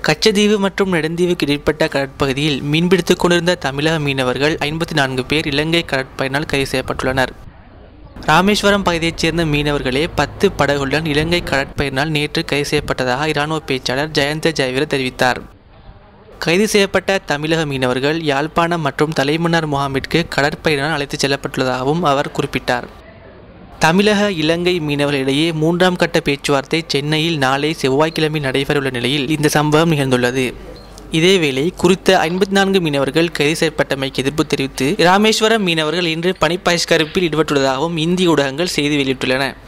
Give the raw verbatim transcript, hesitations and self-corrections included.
கச்சதீவு மற்றும் நெடுந்தீவுக்கு இடைப்பட்ட கடற்பகுதியில் மீன்பிடித்துக் கொண்டிருந்த தமிழக மீனவர்கள் ஐம்பத்தி நான்கு பேர் இலங்கை கடற்படையினால் கைது செய்யப்பட்டுள்ளனர். ராமேஸ்வரம் பகுதியைச் சேர்ந்த மீனவர்களே பத்து படகுகளுடன் இலங்கை கடற்படையினால் நேற்று கைது செய்யப்பட்டதாக இராணுவ பேச்சாளர் ஜெயந்த ஜெயவீர தெரிவித்தார். கைது செய்யப்பட்ட தமிழக மீனவர்கள் யாழ்ப்பாணம் மற்றும் தலைமன்னார் முகாமிற்கு கடற்படையினால் அழைத்துச் செல்லப்பட்டுள்ளதாகவும் அவர் குறிப்பிட்டார். தமிழக இலங்கை மீனவர்களிடையே மூன்றாம் கட்ட பேச்சுவார்த்தை சென்னையில் நாளை செவ்வாய்க்கிழமை நடைபெறவுள்ள நிலையில் இந்த சம்பவம் நிகழ்ந்துள்ளது. இதேவேளை குறித்த ஐம்பத்தி நான்கு மீனவர்கள் கைது செய்யப்பட்டமைக்கு எதிர்ப்பு தெரிவித்து ராமேஸ்வரம் மீனவர்கள் இன்று பணிப்பகிஷ்கரிப்பில் ஈடுபட்டுள்ளதாகவும் இந்திய ஊடகங்கள் செய்தி வெளியிட்டுள்ளன.